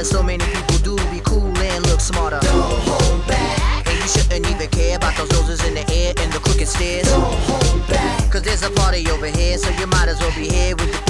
So many people do be cool and look smarter. Don't hold back. And you shouldn't even care about those noses in the air and the crooked stairs. Don't hold back. Cause there's a party over here, so you might as well be here with the